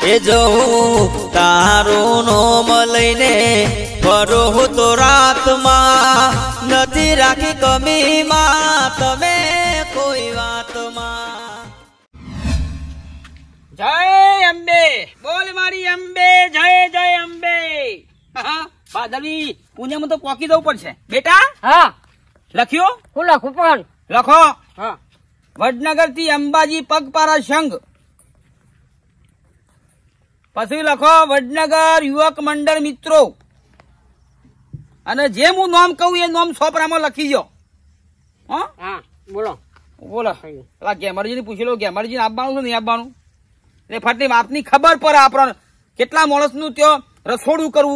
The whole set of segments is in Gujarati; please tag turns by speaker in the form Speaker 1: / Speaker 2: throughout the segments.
Speaker 1: એ જવું તારું નોમ લઈને ફરો તો રાતમાં નથી રાખી કમીમાં તમે કોઈ વાતમાં.
Speaker 2: જય અંબે બોલ મારી અંબે જય જય અંબે. ભાદરવી પુણ્યમાં તો પોકી જવું પડશે બેટા.
Speaker 3: હા
Speaker 2: લખ્યું?
Speaker 3: હું લખું પણ
Speaker 2: લખો.
Speaker 3: હા
Speaker 2: વડનગર થી અંબાજી પગપાળા સંઘ. પછી લખો વડનગર યુવક મંડળ મિત્રો. અને જે હું નામ કહું એ નામ સોપરામાં લખી દો.
Speaker 3: હા બોલો
Speaker 2: બોલો પેલા ગેમરજી ને પૂછી લો ગેમરજી ને આપવાનું છે નહીં આપવાનું. એટલે ફાટલી આપની ખબર પડે આપણને કેટલા માણસ નું ત્યાં રસોડું કરવું.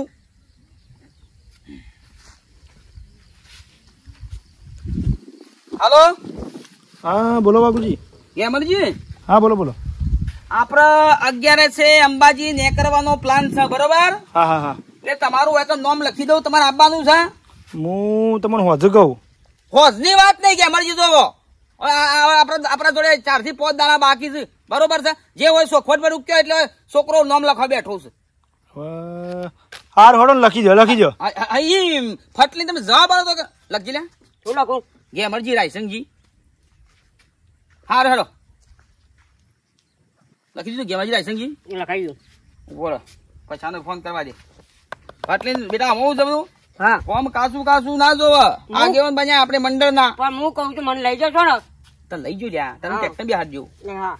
Speaker 2: હાલો
Speaker 4: હા બોલો બાપુજી.
Speaker 2: ગેમરજી
Speaker 4: હા બોલો બોલો.
Speaker 2: આપડે 11 છે અંબાજી ને કરવાનો પ્લાન છે બરોબર.
Speaker 4: હા હા હા
Speaker 2: એટલે તમારું એક નામ લખી દઉં તમારે આપવાનું છે.
Speaker 4: હું તમને હોજ કહું.
Speaker 2: હોજ ની વાત નહીં ગેમરજી જોવો આપડા જોડે 4 થી 5 દાણા બાકી છે બરોબર છે. જે હોય સોખવટ પર ઉક્યો એટલે છોકરો નામ લખવા બેઠો છે.
Speaker 4: હાર હોડો લખી દો લખી દો.
Speaker 2: અહીં ફટલી તમે જવાબ આવો તો લખી લે.
Speaker 3: શું લખું?
Speaker 2: ગેમરજી રાયસંગજી. હાર હેડો લખી દીધું ગેમરજી રાયસંગજી.
Speaker 3: લખાઈ દઉં.
Speaker 2: બોલો પછાનો ફોન કરવા દે. ફટલી બેટા હું જવું
Speaker 3: હા
Speaker 2: કોમ કાસું ના જોવે. આગેવાન બન્યા આપણે મંડળ ના.
Speaker 3: પણ હું કહું છું મને લઈ જશો ને?
Speaker 2: તો લઈ જો લ્યા તને ટ્રેક્ટર બી હાથ જેવું.
Speaker 3: હા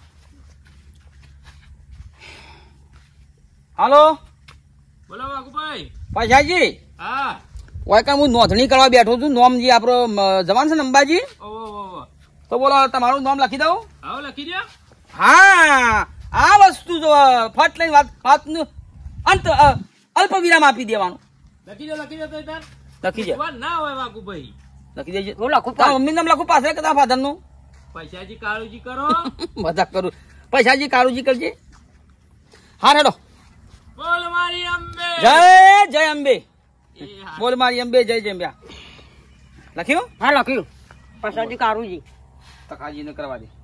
Speaker 2: હાલો
Speaker 5: બોલો વાઘુભાઈ.
Speaker 2: પછાજી
Speaker 5: હા
Speaker 2: ઓય હું નોંધણી કરવા બેઠો છું. નોમ જે આપણો જવાન છે ને અંબાજી.
Speaker 5: ઓહો
Speaker 2: તો બોલો તમારું નામ લખી દઉં.
Speaker 5: આવો લખી દો.
Speaker 2: હા આ વસ્તુ જો ફટ લઈને વાતનું અંત અલ્પ વિરામ આપી દેવાનું.
Speaker 5: લખી દો તો તાર
Speaker 2: લખી દે
Speaker 5: વાત ના હોય વાઘુભાઈ.
Speaker 2: લખી દેજે.
Speaker 3: હું લખું પણ.
Speaker 2: તારા મમ્મી નામ લખું પાછળ કે તારા ફાધર નું.
Speaker 5: પૈસાજી કાળજી કરો.
Speaker 2: મજાક કરું. પૈસાજી કાળુજી કરજે. હા રેડો.
Speaker 5: બોલ મારી અંબે.
Speaker 2: જય જય અંબે.
Speaker 5: એ હા.
Speaker 2: બોલ મારી અંબે જય જય અંબે. લખ્યું?
Speaker 3: હા લખ્યું. પછાજી કારુજી.
Speaker 2: તખાજી ને કરવા દે.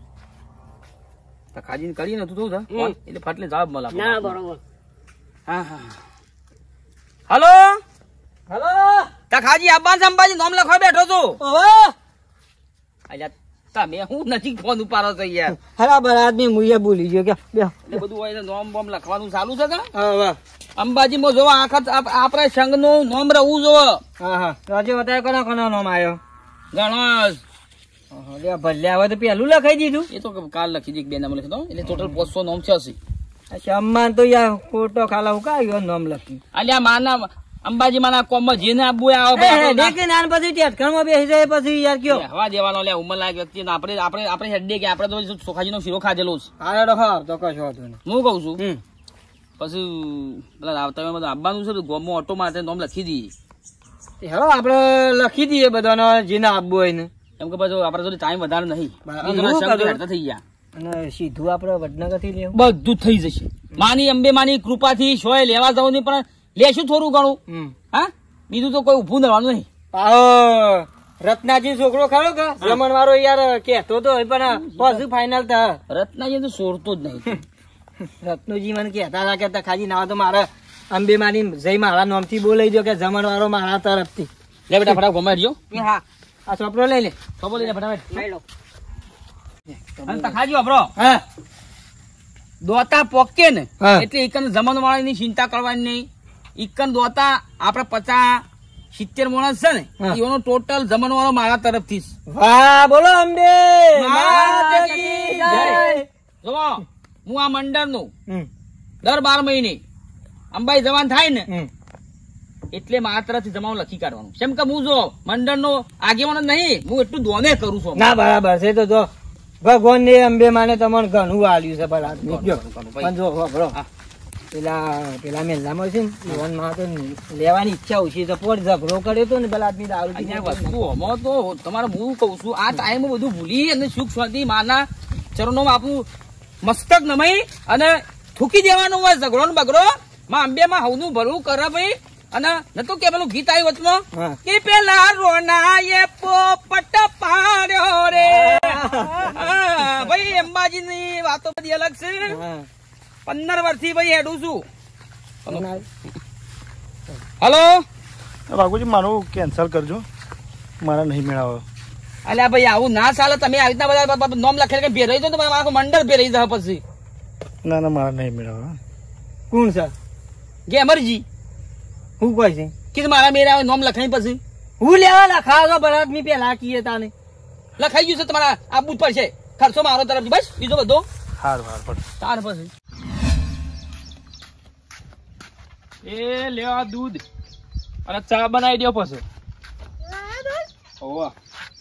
Speaker 2: તખાજી ને કરી ને તું થયું
Speaker 3: હમ.
Speaker 2: એટલે ફાટલે જવાબ મળે.
Speaker 3: ના બરોબર.
Speaker 2: હા હા હલો હલો તખાજી આબાન સંભાજી નામ લખવા બેઠો છું. અલ્યા તમે હું નજીક ફોન ઉપાડો છો યાર.
Speaker 3: બરાબર આદમી મુએ બોલી ગયો કે બે
Speaker 2: એટલે બધું હોય નોમ બોમ લખવાનું ચાલુ છે કે
Speaker 3: હા
Speaker 2: અંબાજીમાં જોવા આખા આપણા સંઘ નું નામ રહવું જોવે.
Speaker 3: હા આજે બતાવે કોના કોના નામ આવ્યો?
Speaker 2: ગણેશ
Speaker 3: ભલે હવે તો પેલું લખાઈ દીધું.
Speaker 2: એ તો કાલ લખી દે બે નામ લખી દો એટલે ટોટલ 500 નામ છે.
Speaker 3: સમ્માન તો યાર ખોટો ખાલા હું કાયો નામ લખ્યું.
Speaker 2: અલ્યા માના અંબાજી માના કોમમાં જેને આબુ આવે
Speaker 3: દેખી નાન પછી ટેટખણમાં બેસી જાય પછી યાર કયો
Speaker 2: હવા દેવાનો લે ઉંમર લાયક વ્યક્તિ આપણે હેડે કે આપણે તો સોખાજી નો શીરો ખાધેલો છે.
Speaker 3: હા ડોહા તો કશો વાંધો નહીં.
Speaker 2: હું કઉ છું પછી પેલા આવતા બધું આવવાનું છે તો ગોમમાં ઓટો માટે નામ લખી દઈએ.
Speaker 3: હેલો આપડે લખી દઈએ બધાનો જેને આપવું હોય ને.
Speaker 2: એમ કે પછી આપડે થોડી ટાઈમ વધારે નહીં થઈ ગયા
Speaker 3: અને સીધું આપડે વડનગર થી લેવું
Speaker 2: બધું થઈ જશે. માની અંબે માની કૃપાથી સોય લેવા જવું પણ લેશું થોડું ઘણું. હા બીજું તો કોઈ ઉભું નવાનું નહીં.
Speaker 3: રત્નાજી છોકરો ખરો કે રમણ વાળો યાર કેતો તો પણ પછી ફાઈનલ થા.
Speaker 2: રત્નાજી તો સોરતો જ નહીં.
Speaker 3: રત્નોજી મને કહેતા હતા કે ખાજી ના તો મારા અંબે માની જઈ મારા નામ થી બોલાઈ દો કે જમણ વાળો મારા તરફથી.
Speaker 2: લે બેટા ફટાફટ ગમાડજો.
Speaker 3: હા આ ચોપડો લઈ લે.
Speaker 2: ખબર લઈને ફટાફટ
Speaker 3: લઈ લો.
Speaker 2: અને તખાજી વાપરો
Speaker 3: હા
Speaker 2: દોતા પોકે ને
Speaker 3: હા.
Speaker 2: એટલે એકન જમણ વાળાની ચિંતા કરવાની નહીં. એકન દોતા આપડે 50-70 માણસ છે ને
Speaker 3: હા.
Speaker 2: એનો ટોટલ જમણ વાળો મારા તરફથી જ.
Speaker 3: વાહ બોલો અંબે
Speaker 2: માતા
Speaker 3: કી
Speaker 2: કી
Speaker 3: જય.
Speaker 2: જય. જો હું આ મંડળ નું
Speaker 3: હમ,
Speaker 2: દર 12 મહિને અંબાઈ જવાન થાય ને
Speaker 3: હમ.
Speaker 2: એટલે મારા તરફથી જમાનું લખી કાઢવાનું. કેમ કે હું જો મંડળ નો આગેવાનો નહીં હું એટલું દોને કરું છું.
Speaker 3: ના બરાબર છે તો જો ભગવાન ને અંબે માને તમને ઘણું આલ્યું છે ભલા પણ જો બરો પેલા મેલામાં છે ને જીવનમાં તો લેવાની ઈચ્છા ઓછી છે પોટ ઝઘડો કર્યો તો ને પેલા આદમી દારૂ પીને
Speaker 2: અહીંયા વસ્તુ આમાં તો તમારે હું કઉ છું આ ટાઈમ બધું ભૂલી અને સુખ શાંતિ માના ચરણોમાં આપણું મસ્તક નમાઈ અને થૂકી દેવાનું હોય ઝઘડો ને બગડો માં અંબે માં હવનું ભરવું કરે ભાઈ. અને નતું કે પેલું ગીત આવ્યું વચમાં
Speaker 3: હા.
Speaker 2: કે પેલા રોનાએ પોપટ પાડ્યો રે. ભાઈ અંબાજી ની વાતો બધી અલગ છે.
Speaker 3: હા.
Speaker 2: 15 વર્ષથી ભાઈ હેડું છું. હલો
Speaker 4: બાપુજી મારું કેન્સલ કરજો, મારા નહીં મેળાવો.
Speaker 2: અલ્યા ભાઈ આવું ના ચાલે. તમે આવી રીતના બધા નોમ લખેલ કે ભેરાઈ દો તો આખું મંડળ ભેરાઈ જાય પછી.
Speaker 4: ના ના મારા નહીં મેળાવો.
Speaker 3: કોણ છે?
Speaker 2: ગેમરજી
Speaker 3: હું કોઈ છે
Speaker 2: કીધું મારા મેરા આવે નોમ લખાઈ પછી
Speaker 3: હું લેવા લખાવો બરાબર મી પેલા કીએ તાને
Speaker 2: લખાઈ ગયું છે તમારા આબુ જ પડશે. ખર્ચો મારો તરફથી બસ, બીજો બધો
Speaker 4: હારું હારું પણ
Speaker 2: તાર પછી.
Speaker 5: એ લેવા દૂધ અને ચા બનાવી દો પછી. ઓવા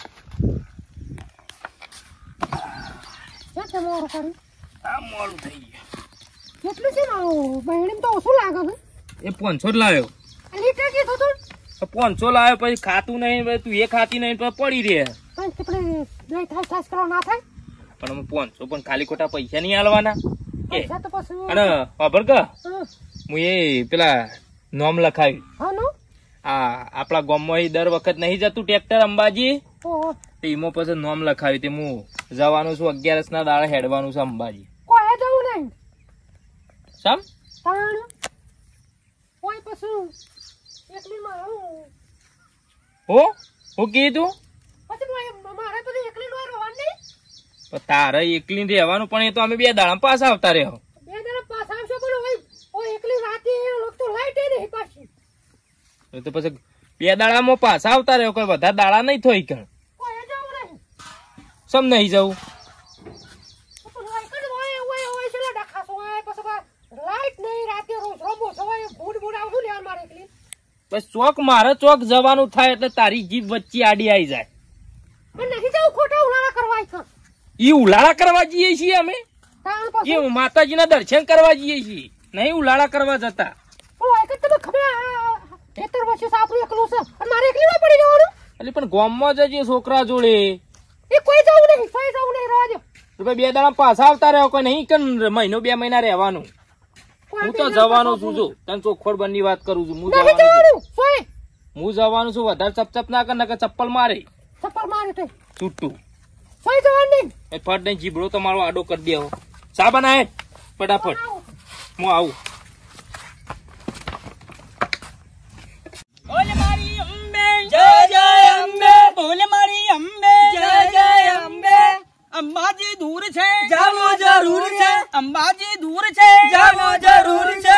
Speaker 5: આ મોડું થઈ ગયું.
Speaker 6: કેટલું છે બહેણી તો ઓછું લાગે છે.
Speaker 5: એ 500 જ લાવ્યો.
Speaker 6: લીટર કીધું તું
Speaker 5: 500 લાવ્યો પછી ખાતું નહીં, તું એ ખાતી નહીં તો પડી રહે.
Speaker 6: પણ લઈ થાય કરવા ના થાય
Speaker 5: પણ અમે 500 પણ ખાલી ખોટા પૈસા નહીં આલવાના કે.
Speaker 6: પૈસા તો પછી
Speaker 5: અને ખબર કે
Speaker 6: હા
Speaker 5: હું એ પેલા નોમ લખાવ્યું.
Speaker 6: હા નો
Speaker 5: આ આપણા ગામમાં દર વખત નહીં જતું ટ્રેક્ટર અંબાજી,
Speaker 6: ઓહો
Speaker 5: તો એમાં પછી નોમ લખાવ્યું. તે હું જવાનું છું 11 ના દાડે હેડવાનું છે અંબાજી.
Speaker 6: કોઈ જવું નહીં
Speaker 5: સમ
Speaker 6: તાણ કોઈ પછી એકલી મારું
Speaker 5: હું કીધું
Speaker 6: પછી મારે પછી એકલી નો રહેવાનું નહીં.
Speaker 5: પણ તારે એકલી રહેવાનું, પણ એ તો અમે 2 દાડા પાછા આવતા રહ્યો.
Speaker 6: બે જણા પાછા આવશો પણ ઓય એકલી રાતે લોક તો લાઈટ નહીં પાછી.
Speaker 5: તો પછી 2 દાડામાં પાછા આવતા રહ્યો. કોઈ વધારે દાડા નહીં થઈ કણ.
Speaker 6: કોઈ જવું નહીં
Speaker 5: સમ નહીં જવું.
Speaker 6: લાઈટ નહીં રાતે રોજ રમો સવારે ભૂડ આવતું લેવા મારે એકલી.
Speaker 5: બસ ચોક મારે ચોક જવાનું થાય એટલે તારી જીભ વચ્ચે આડી આવી જાય.
Speaker 6: પણ નહીં જવું ખોટા ઉલાળા કરવા છે.
Speaker 5: ઈ ઉલાળા કરવા જઈએ છીએ અમે.
Speaker 6: તાણ પછી
Speaker 5: એ માતાજીના દર્શન કરવા જઈએ છીએ, નહીં ઉલાળા કરવા જતા.
Speaker 6: ઓય કે તમે ખબર 13 વર્ષે સાપરું એકલું છે અને મારે એકલી માં પડી જવાનું.
Speaker 5: એટલે પણ ગામમાં જજે છોકરા જોડે.
Speaker 6: એ કોઈ જવું નહીં રહેવા દો.
Speaker 5: તો ભાઈ 2 દાડા પાછા આવતા રહ્યો. કોઈ નહીં કે મહિનો 2 મહિના રહેવાનું. હું તો જવાનું છું. જો તને ચોખવટ બંની વાત કરું છું. હું જવાનું છું. વધારે ચપચપ ના કર, નકર ચપ્પલ મારે
Speaker 6: ચપ્પલ મારે તો
Speaker 5: છૂટું.
Speaker 6: સોય જવાનું નહીં.
Speaker 5: એ ફટ નહીં જીબડો તમારો આડો કરી દેવો. ચા બનાય ફટાફટ, હું આવું.
Speaker 2: બોલે મારી અંબે જય જય અંબે, બોલે મારી અંબે જય જય અંબે. અંબાજી દૂર છે જાવો જરૂર છે, અંબાજી દૂર છે જાવો જરૂર છે.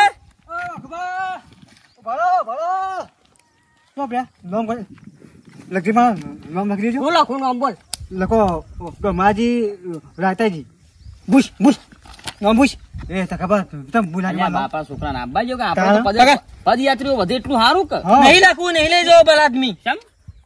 Speaker 3: નામ લખી દેજો. હું લખું નામ બોલ. લખો ગમાજી રાતાજી બુશ બુશ નામ બુશ. એ તો ખબર તમ બોલાજી
Speaker 2: બાપા છોકરાને આંબા જો કે આપણે તો પદયાત્રીઓ વધે એટલું સારું કે નહીં લખવું, નહીં લઈ જાવ પેલા આદમી. કેમ?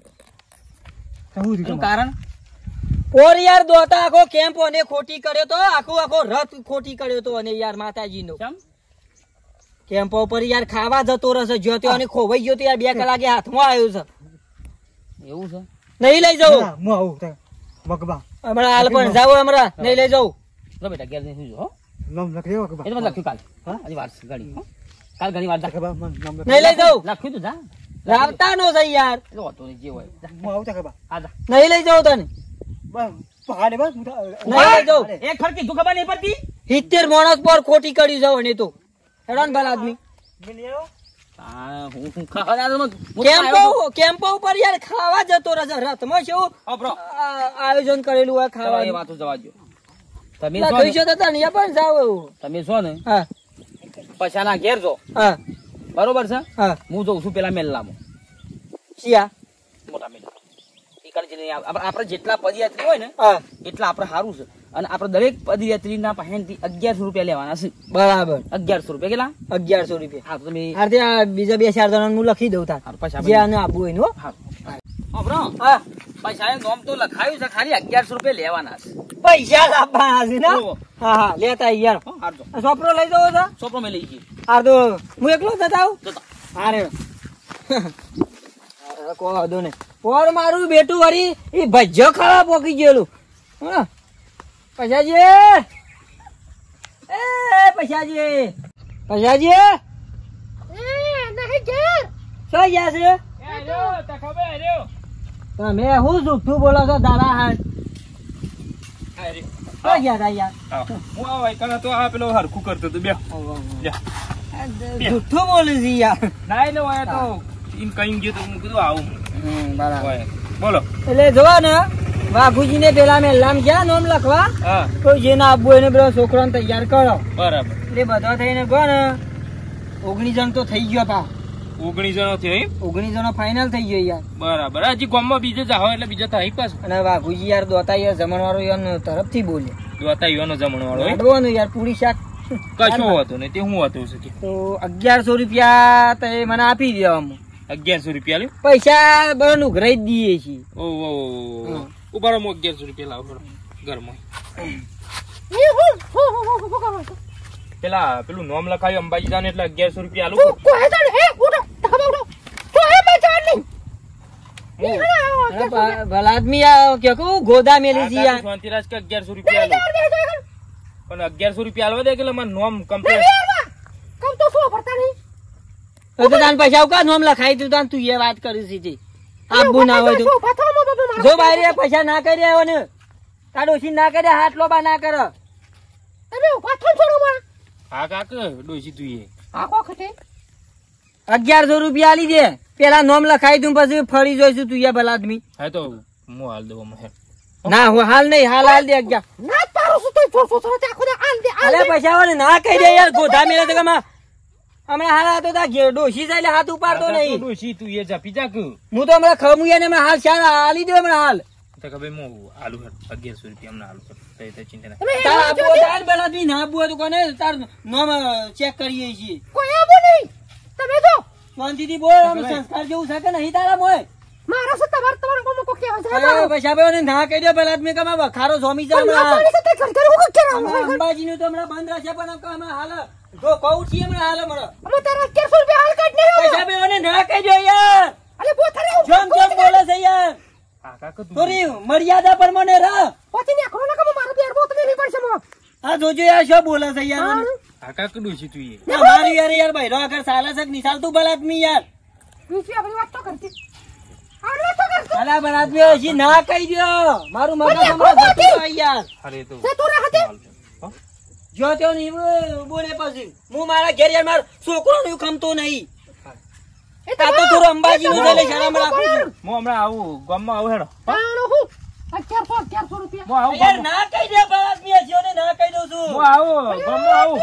Speaker 2: શું કારણ? ઓર યાર દોતા આખો કેમ્પ અને ખોટી કર્યો તો, આખો રથ ખોટી કર્યો તો અને યાર માતાજી નો કેમ્પ ઉપર યાર ખાવા જતો રહેશે. જો તો અને ખોવાઈ ગયો તો યાર 2 કલાકે હાથમાં આવ્યો છે. એવું છે? નહીં લઈ જાવ.
Speaker 3: હું આવું મગબા
Speaker 2: હમણાં હાલ પણ જાવ, હમણાં નહીં લઈ જાવ. જો બેટા ઘેર જઈને સુજો.
Speaker 3: નામ લખી દેવો મગબા.
Speaker 2: એ તો લખ્યું કાલ. હા હજી વાર છે ઘડી. કાલ ઘણી વાર
Speaker 3: ખબર નામ
Speaker 2: નહીં લઈ જાવ. લખ્યું તું જા. રાવતા નો છે યાર. એ તો નહીં જે હોય.
Speaker 3: હું આવું ખબર.
Speaker 2: હા જા. નહીં લઈ જાવ તને.
Speaker 3: બસ પહાડે બસ
Speaker 2: નહીં લઈ જાવ. એક ફરકી તું ખબર નહીં પડતી. 70 માણસ પર ખોટી કરી જાવ ને તો હેરાન ભલા આદમી. કેમ્પો ઉપર યાર ખાવા જતો રહેશે. રથમાં શું આયોજન કરેલું હોય ખાવા. એ વાતો જવા દો. તમે પણ જાવ. તમે છો ને પછાના ઘેર જો. હા બરોબર છે. હા હું જઉં છું પેલા મેલ્લામાં. શિયા મોટા મેલ્લા. આપડે જેટલા પદયાત્રી હોય ને એટલા આપડે સારું છે. અને આપડે દરેક પદયાત્રી ના પાસેથી 1100 રૂપિયા લેવાના છે. બરાબર 1100 રૂપિયા. કેટલા? 1100 રૂપિયા. હા તમે બીજા 2-4 જણા હું લખી દઉં. જે આને આપવું હોય નો. હા પૈસા નોમ તો લખાયું છે, ખાલી 1100 રૂપિયા લેવાના છે. પૈસા આપવાના છે ને? હા હા લેતા યાર. સોપરો લઈ જાવ છો? સોપરો મેં લઈ ગઈ. હા તો હું એકલો જતા આવું. હા રે કોઈ વાંધો નહીં. પોર મારું બેટું વળી એ ભજ્જો ખાવા પોકી ગયેલું. હા પૈસાજી, એ પૈસાજી, પૈસાજી
Speaker 6: નહીં ઘેર
Speaker 2: શું ગયા છે? તમે હું જુઠ્ઠું બોલો છો દાદા? હા
Speaker 3: ક્યાં ગયા તા યાર?
Speaker 5: આવો. હું આવો એકલા તો આ પેલો હરખું કરતો હતો બે
Speaker 3: જુઠ્ઠું બોલે છે યાર.
Speaker 5: ના એટલે હોય તો એમ કઈ ગયું તો હું કીધું આવું
Speaker 3: બરાબર.
Speaker 5: હોય. બોલો.
Speaker 3: એટલે જોવો ને વાઘુજી ને પેલા મેલામ ગયા નામ લખવા
Speaker 5: હા
Speaker 3: તો જેને આપવું એને પેલો છોકરાને તૈયાર કરો
Speaker 5: બરાબર.
Speaker 3: એટલે બધા થઈને ગયો ને 19 જણ તો થઈ ગયો પા
Speaker 5: 19 જણો થયો એમ?
Speaker 3: 19 જણો ફાઇનલ થઈ ગયો યાર.
Speaker 5: બરાબર. હજી ગામમાં બીજે જાવ એટલે બીજા થાય પાછું.
Speaker 3: અને વાઘુજી યાર દોતા યાર જમણવાળો યાર તરફથી બોલે
Speaker 5: દોતા યુવાનો જમણવાળો એમ?
Speaker 3: લાડવાનું યાર પૂરી શાક
Speaker 5: કશું હતું નહીં તે હું હતું છે કે
Speaker 3: તો 1100 રૂપિયા તો એ મને આપી દેવામાં
Speaker 5: 1100 રૂપિયા લ્યો.
Speaker 3: પૈસા બરાબર ઉઘરાઈ જ દઈએ છીએ.
Speaker 5: ઓહો ઉભા રહો, 1100 રૂપિયા લાવો ઘરમાં. પેલા પેલું નામ લખાયું અંબાજી જાને એટલે 1100 રૂપિયા આલું.
Speaker 3: ભલા આદમી આ કે કહું ગોદા મેલી છે યાર.
Speaker 5: શાંતિરાજ કે 1100 રૂપિયા આલું પણ 1100 રૂપિયા આલવા દે કે મારું નામ કમ્પ્લીટ.
Speaker 3: તો તાન પૈસા ઉકા નામ લખાઈ તું તાન તું એ વાત કરી છે આપવું ના હોય તો જો બારે પૈસા ના કરી આવ્યો ને તારો ઓછી ના કરે હાથ લોબા ના કરે.
Speaker 5: હા કાક ડોસી તું એ
Speaker 3: 1100 રૂપિયા આલી દે પેલા નામ લખાઈ દઉં પછી ફરી જોઈશું તું એ ભલા આદમી.
Speaker 5: હા તો હું હાલ દઉં હે.
Speaker 3: ના હું હાલ નહીં હાલ દે 11. અરે પૈસા વાળે ના કહી દે યાર ગોધા મેળે તો કમા હમણાં હાલ તો તા ઘેર ડોસી જાય એટલે હાથ ઉપાડતો નહીં.
Speaker 5: ડોસી તું એ જપી જાક.
Speaker 3: હું તો હમણાં ખમુયા ને હમણાં હાલ શાળ હાલી દે હમણાં હાલ.
Speaker 5: તો કે ભાઈ હું આલુ 1100 રૂપિયા હમણાં આલુ તો ચિંતા ના.
Speaker 3: તાર આપવો તાર ભલા આદમી ના આપવું હોય તો કોને તાર નામ ચેક કરીએ છીએ. શાંતિથી બોલ આમ સંસ્કાર જેવું છે કે નહીં તારા મોય? પૈસા ભાઈ ના કહી દે ભલા આદમી કમા વખારો સ્વામી છે હમણાં અંબાજી નું તો હમણાં બંધ રહેશે પણ હમણાં હાલ જો કહું છીએ હમણાં હાલ હમણાં પૈસા ભાઈ ના કહી દો યાર. જમ જમ બોલે છે યાર.
Speaker 5: હા કાક તું
Speaker 3: થોડી મર્યાદા પ્રમાણે રહ. હા જોજો યાર શું બોલે છે યાર મને.
Speaker 5: હા કાક ડોસી તું એ
Speaker 3: મારું યાર યાર ભાઈ રો અગર સાલા છે નિશાલ તું ભલા આદમી યાર. ભલા ભલા આદમી હજી ના કહી દો મારું મગજ હમણાં જતું હોય યાર.
Speaker 5: અરે તો
Speaker 3: જો તેઓ નહીં બોલે પછી હું મારા ઘેર યાર મારો છોકરો નું ખમતો નહીં. આ તો થોડું અંબાજી નું લઈ શરમ રાખું છું.
Speaker 5: હું હમણાં આવું ગામમાં આવું હેડો. હું આવું
Speaker 3: યાર ના કહી દે ભલા આદમી હજી ને ના કહી દઉં છું.
Speaker 5: હું આવું ગામમાં આવું.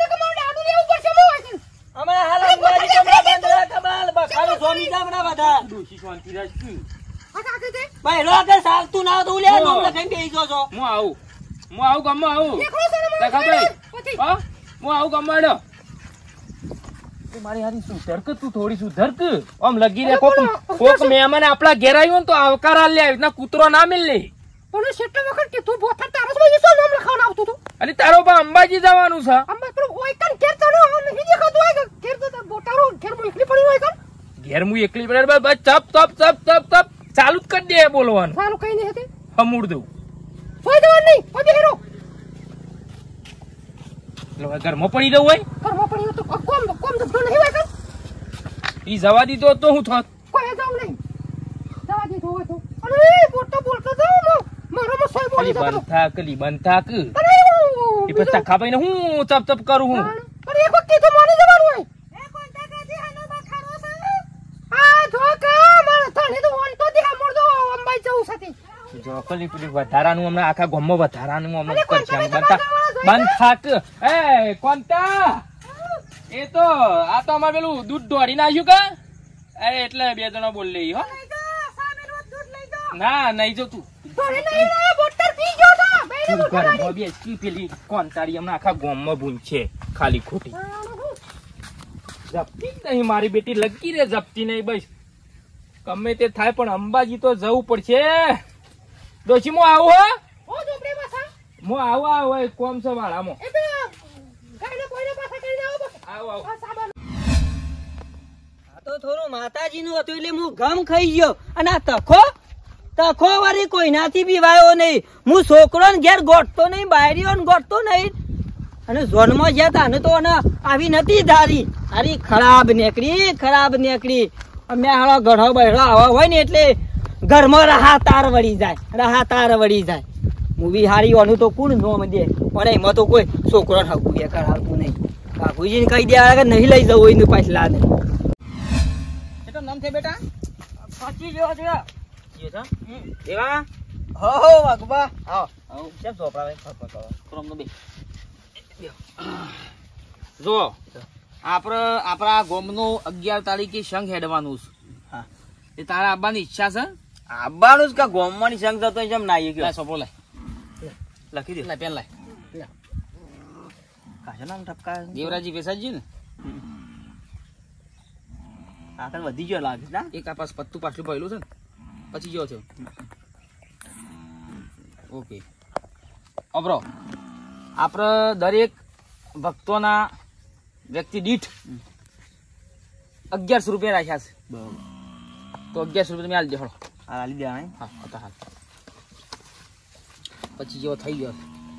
Speaker 3: હમણાં હાલ અંબાજી તો હમણાં બંધ રાખ કમાલ બખારો સ્વામી છે હમણાં બધા.
Speaker 5: ડોસી શાંતિરાજ તું.
Speaker 3: ભાઈ રો અગર ચાલતું ના હોય તો ઉલ્યા નોમ લખાઈને બેસી જો છો.
Speaker 5: હું આવું ગામમાં આવું. દેખા ભાઈ હા હું આવું ગામમાં હેડો. તું મારી હારી સુધર કે તું થોડી સુધર કે આમ લગી રે કોક મહેમાન આપડા ઘેર આવ્યો ને તો આવકાર આલ લે ના કૂતરો ના મિલ લે. અને તારો બા અંબાજી જવાનું છે ઘેર હું એકલી પડે બસ ચપ ચપ ચપ ચપ ચપ ચાલુ જ કરી દે બોલવાનું. હમુડ દઉં ઘરમાં પડી દઉં હોય ઈ જવા દીધો તો હું થોત બંધ થાક એ પછી તખા ભાઈ ને હું ચપ ચપ કરું હું. જોકલી પેલી વધારાનું હમણાં આખા ગામમાં વધારાનું હમણાં કરશે બંધ થાક. એ કોનતા એ તો આ તો અમારે પેલું દૂધ દોડી નાખ્યું કા એટલે 2 જણા બોલ લે હો. ના નહીં જો તું પેલી કોનતારી હમણાં આખા ગામમાં ભૂન છે ખાલી ખોટી જપતી જ નહીં મારી બેટી લગી રે જપતી નહીં બસ ગમે તે થાય પણ અંબાજી તો જવું પડશે. ડોશી હું આવું હો હું આવું કોમ છે વાળામાં
Speaker 3: તો થોડું માતાજી નું હતું એટલે હું ગમ ખાઈ ગયો અને આ તખો વાળી કોઈ નાથી બી વાયો નહીં. હું છોકરો ને ઘેર ગોઠતો નહીં બાયરીઓ ને ગોઠતો નહીં અને ઝોનમાં ગયા તા તો આવી નથી ધારી હારી ખરાબ નીકળી અમે હાલો ગઢો બહેરો આવા હોય ને એટલે ઘરમાં રાહા તાર વળી જાય. મૂવી હારી વાનું તો કોણ નોમ દે પણ એમાં તો કોઈ છોકરો હકું એ કરાવતું નહીં બાપુજીને કહી દે કે નહીં લઈ જવું એનું પાછલા ને
Speaker 2: તો નામ છે બેટા સાચી જેવા છે દેવા
Speaker 3: હો વાઘબા આવો
Speaker 2: આવ કેમ સોપડાવે ક્રોમ નો બે જો આપણા ગોમનું 11 તારીખે સંઘ હેડવાનું છે
Speaker 1: હા.
Speaker 2: એ તારા આવવાની ઈચ્છા છે
Speaker 1: આવવાનું જ કા ગોમવાની સંગ થતો જેમ નાઈએ ગયો
Speaker 2: લાય સોપડો લાય
Speaker 1: લખી દે
Speaker 2: લાય પેન લાય
Speaker 1: કાશે નામ ટપકા
Speaker 2: દેવરાજી પેસાજી ને
Speaker 1: આગળ વધી ગયો લાગે ના
Speaker 2: એક આ પાસ પત્તું પાછલું પહેલું છે ને પછી ગયો છે ઓકે અબરો આપણે દરેક ભક્તોના વ્યક્તિ દીઠ 1100 રૂપિયા રાખ્યા છે તો 1100 રૂપિયા તમે આલી દેખો
Speaker 1: આ લીધે આને
Speaker 2: હા હતા હાલ પછી જેવો થઈ ગયો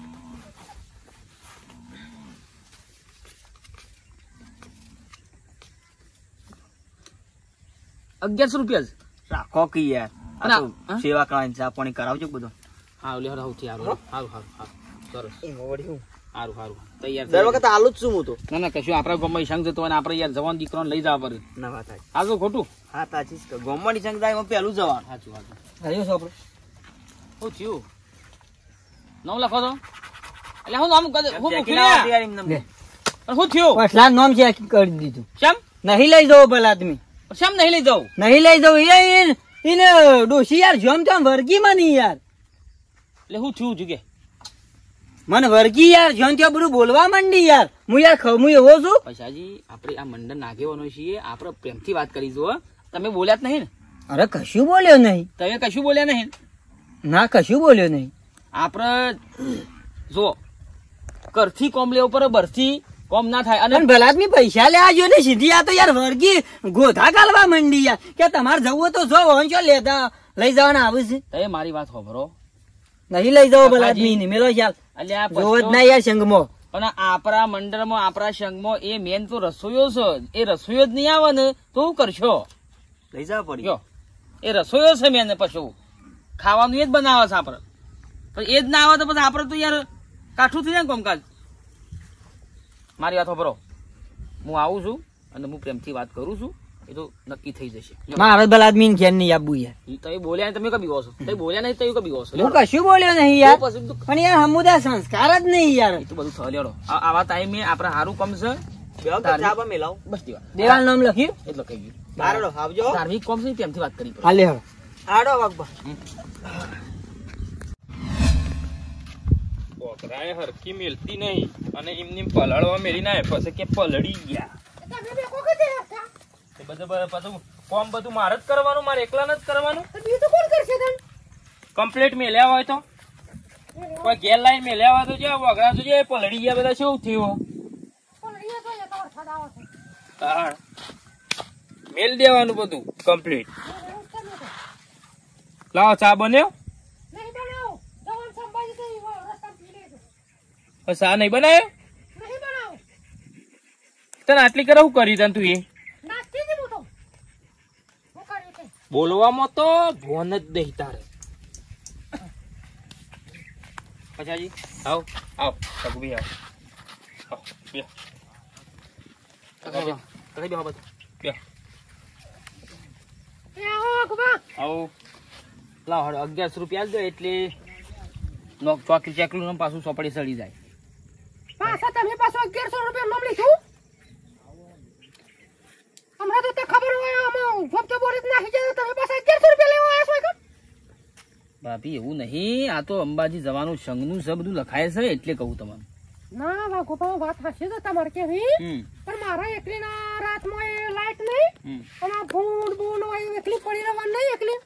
Speaker 2: 1100 રૂપિયા જ
Speaker 1: રાખો કે યાર આ
Speaker 2: ના,
Speaker 1: તો
Speaker 2: હા?
Speaker 1: સેવા કરવાની ચા પાણી કરાવજો બધું
Speaker 2: હા લે સૌથી સારું સારું સરસ સારું સારું તૈયાર
Speaker 1: દર વખત આલુ જ છું હું તો
Speaker 2: ના ના કશું આપણા ગામમાં સંઘ જતો અને આપણે યાર જવાન દીકરાને લઈ જવા પડે
Speaker 1: ના વાત થાય
Speaker 2: આ તો ખોટું
Speaker 1: હા તાચી જ ગોમવાની સંગ થાય એમાં પહેલું જવાનું
Speaker 2: સાચું સાચું
Speaker 3: હરિયો સોપડો
Speaker 2: શું થયું નામ લખો તો એટલે હું નામ કદ હું
Speaker 1: ચેકી
Speaker 2: મૂકી
Speaker 1: ના આવતી
Speaker 2: લે
Speaker 1: યાર એમને.
Speaker 3: લે.
Speaker 2: પણ શું થયું
Speaker 3: પાછલા નામ ચેક કરી દીધું
Speaker 2: શેમ
Speaker 3: નહીં લઈ જવો ભલા આદમી
Speaker 2: શેમ નહીં લઈ જાઉં
Speaker 3: નહીં લઈ જવું એને ડોશી યાર જોમ તો વર્ગી માં નહીં યાર
Speaker 2: એટલે શું થયું છું કે
Speaker 3: મને વર્ગી યાર જોન ત્યાં બધું બોલવા માંડી યાર હું યાર ખમું એવો છું
Speaker 2: પૈસાજી આપણે આ મંડળ નાગેવાનો છીએ આપણે પ્રેમથી વાત કરીશું હો. તમે બોલ્યા જ નહીં ને
Speaker 3: અરે કશું બોલ્યો નહીં
Speaker 2: તમે કશું બોલ્યા નહીં
Speaker 3: ના કશું બોલ્યો નહીં
Speaker 2: આપણે જો ઘરથી કોમ લેવું પડે બરથી કોમ ના થાય
Speaker 3: અને
Speaker 2: અને
Speaker 3: ભલા આદમી પૈસા લેવા જો ને સીધી આ તો યાર વર્ગી ગોધા ગાલવા માંડી યાર કે તમારે જવું હોય તો જો વંશો લેતા લઈ જવાના આવે છે
Speaker 2: તમે મારી વાત સાંભળો
Speaker 3: નહીં લઈ જવો ભલા આદમી ને મેલો યાર
Speaker 2: એટલે આ
Speaker 3: જોવો જ
Speaker 2: પછો-
Speaker 3: ના યાર સંગમાં
Speaker 2: પણ આપણા મંડળમાં આપણા સંઘમાં એ મેન તો રસોઈયો છે એ રસોઈયો જ નહીં આવે ને તો શું કરશો
Speaker 1: લઈ જવા પડી
Speaker 2: જો એ રસોઈયો છે મેન પશુ ખાવાનું એ જ બનાવે છે આપણે પણ એ જ ના આવે તો પછી આપણે તો યાર કાઠું થઈ જાય ને કામકાજ મારી વાત સાંભળો હું આવું છું અને હું પ્રેમથી વાત કરું છું એ તો નક્કી થઈ જશે લ્યો.
Speaker 3: મારે ભલા આદમી ને ઘેર નહીં આપવું યાર
Speaker 2: તમે બોલ્યા નહીં, તમે કબી કહો છો તમે બોલ્યા નહીં તમે કબી કહો છો
Speaker 3: હું
Speaker 2: લ્યો.
Speaker 3: કશું બોલ્યો નહીં યાર
Speaker 2: તો પછી તો
Speaker 3: પણ યાર હમુદા સંસ્કાર જ નહીં યાર
Speaker 2: એ તો બધું થયો લેડો આવા ટાઈમે આપણે સારું કામ છે
Speaker 1: બેહો કે ચા બા મેલાવ
Speaker 2: બસ દેવા
Speaker 3: દેવાલ નામ લખ્યું
Speaker 2: એટલો કહી ગયું
Speaker 1: બારડો આવજો
Speaker 2: ધાર્મિક કામ છે તેમથી વાત કરી પડે.
Speaker 3: હાલે હવે
Speaker 1: આડો વાગબા
Speaker 5: બોકરાએ હરખી મેલતી નહીં અને એમની પલળવા મેલી ના પછી કે પલળી ગયા
Speaker 6: તમે બે કોકે દે હતા
Speaker 5: એ બધું પાછું કોમ બધું મારે જ કરવાનું મારે એકલા જ કરવાનું
Speaker 6: બીજું કોણ કરશે તન
Speaker 5: કમ્પ્લીટ મેલ્યા હોય તો કોઈ ગેર લાઈન મેલ્યા હોય તો જે વગડા તો જે પલળી ગયા બધા શું થયું
Speaker 6: પણ એ તો એ તો થડાવો છે
Speaker 5: તાણ મેલ દેવાનું બધું કમ્પ્લીટ લાવો ચા બન્યો
Speaker 6: નહીં બનાવો જવાન સંભાજી તો રસ્તા પી લેજો
Speaker 5: હવે ચા નહીં બનાવ્યો
Speaker 6: નહીં બનાવો
Speaker 5: તને આટલી કરે શું કરી તને તું એ
Speaker 6: નાસ્તી જ મોટો હું કર્યું છે
Speaker 5: બોલવામાં તો ભોન જ દઈ તારે પછાજી આવ આવ સગવી આવ આવ બે
Speaker 2: કઈ બેહો બધું.
Speaker 5: બે
Speaker 6: એ આવો અકબા
Speaker 5: આવ
Speaker 2: લાવો હળો 1100 રૂપિયા આલજો એટલે નો ચોકલી ચેકલું ને પાછું સોપડી સડી જાય
Speaker 6: પાછા તમે પાછો 1100 રૂપિયા નામ લીધું હમણાં તો તે ખબર હોય આમાં ફક્ત બોરી નાખી જાય તમે પાછા 1100 રૂપિયા લેવા આવ્યા છો કે
Speaker 2: ભાભી એવું નહીં આ તો અંબાજી જવાનું સંઘનું છે બધું લખાય છે એટલે કહું તમને
Speaker 6: ના વાઘોબા વાત હશે તો તમારે કેવી પણ મારા એકલીના રાતમાં એ લાઈટ નહીં અને આ ભૂંડ ભૂંડ હોય એકલી પડી રહેવાનું નહીં એકલી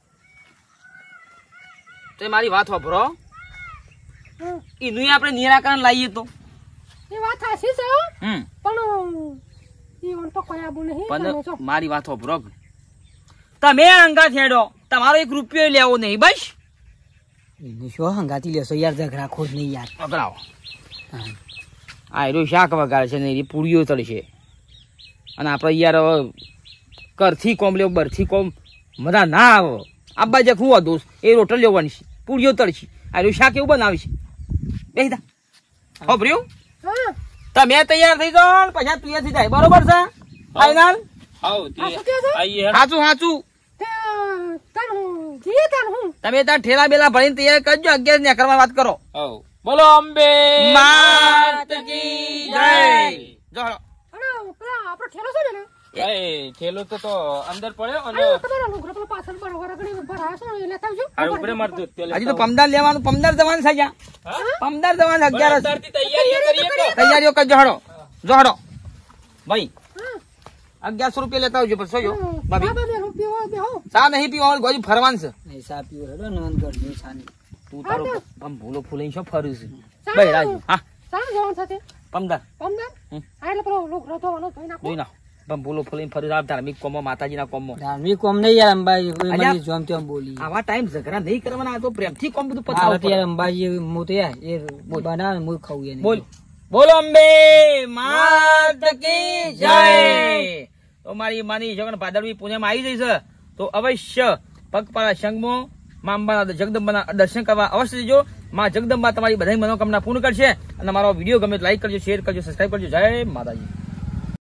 Speaker 2: તો એ મારી વાત વાપરો
Speaker 6: હમ.
Speaker 2: એનું આપણે નિરાકરણ લાવીએ તો
Speaker 6: એ વાત હશે છે પણ ઈવન તો કયા બુ નહીં તમે
Speaker 2: પણ
Speaker 6: જો
Speaker 2: મારી વાત વાપરો તમે અંગા છેડો તમારો 1 રૂપિયો લેવો નહીં બસ
Speaker 3: એને શું હંગાતી લેશો યાર ઝઘડા ખોટ નહીં યાર
Speaker 2: પકડાવો આ એરો શાક વગાડે છે ને એ પૂરીઓ તળશે અને આપણે યાર હવે કરથી કોમ લેવો બરથી કોમ મજા ના આવે આબા જે હું દોસ્ત એ રોટલ લેવાની છે પૂરીઓ તળશી આ શાક એવું બનાવીશ બેસી જા હો ભર્યું
Speaker 6: હા
Speaker 2: તમે તૈયાર થઈ જાઓ ને પછી તું થઈ જાય બરોબર છે ફાઈનલ
Speaker 5: આવો
Speaker 6: આ
Speaker 5: તે
Speaker 6: શું કહે છે
Speaker 5: આઈએ હેડ.
Speaker 2: સાચું સાચું
Speaker 6: તે તન હું જીએ તન હું
Speaker 2: તમે ત્યાં ઠેલા બેલા ભરીને તૈયાર કરજો 11 ને કરવા વાત કરો
Speaker 5: આવો બોલો અંબે
Speaker 2: માત કી જય જો હાલો.
Speaker 6: અને પેલા આપણો ઠેલો છે ને
Speaker 5: એ થેલો તો અંદર પડ્યો અને
Speaker 6: આ તમારા લુગડા પેલા પાછળ બરોબર આગળ ભરાય છે ને લેતા આવજો
Speaker 5: આ ઉપર માર દૂધ તેલ
Speaker 2: હજી તો પમદાર લેવાનું પમદાર જવાનું છે જ્યાં પમદાર જવાનું 11
Speaker 5: અત્યારથી તૈયારીઓ કરીએ તો
Speaker 2: તૈયારીઓ કરજો હડો જો હડો ભાઈ
Speaker 6: હા
Speaker 2: 1100 રૂપિયા લેતા આવજો પછી જો ભાભી
Speaker 6: બાબા ને રૂપિયો બેહો
Speaker 2: ચા નહીં પીવા ગોજી ફરવાનું છે
Speaker 3: નહીં સા પીવો હેડો નોંધ કરજો સાની
Speaker 2: તું તારો આમ ભૂલો ફૂલાઈ શું ફરું છે
Speaker 6: ચાલ.
Speaker 2: ભાઈ રાજુ હા
Speaker 6: ચાલ જવાનું સાથે
Speaker 2: પમદાર
Speaker 6: પમદાર આ એટલે પેલો લુગડો ધોવાનો ધોઈ નાખો
Speaker 2: જોઈ ના આમ ભૂલો ફૂલાઈને ફરું આપ ધાર્મિક કોમો માતાજીના કોમો
Speaker 3: ધાર્મિક કોમ નહીં યાર અંબાજી
Speaker 2: અલ્યા.
Speaker 3: મને જોમ તેમ બોલી
Speaker 2: આવા ટાઈમ ઝઘડા નહીં કરવાના આ તો પ્રેમથી કોમ બધું
Speaker 3: મારે
Speaker 2: પતાવો
Speaker 3: તો યાર અંબાજી હું તો યાર એ બનાવે હું ખાવું એને
Speaker 2: બોલ બોલો અંબે માત કી જય તો મારી માની જગન ભાદરવી પુણ્યમાં આવી જઈ છે તો અવશ્ય પગપાળા સંઘમાં મા અંબાના જગદંબાના દર્શન કરવા અવશ્ય જજો માં જગદંબા તમારી બધાની મનોકામના પૂર્ણ કરશે અને મારો વિડીયો ગમે તો લાઈક કરજો શેર કરજો સબસ્ક્રાઈબ કરજો જય માતાજી.